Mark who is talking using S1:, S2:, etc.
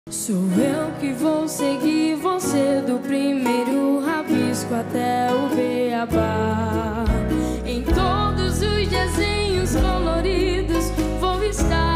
S1: Sou eu que vou seguir você do primeiro rabisco até o beabá. Em todos os desenhos coloridos vou estar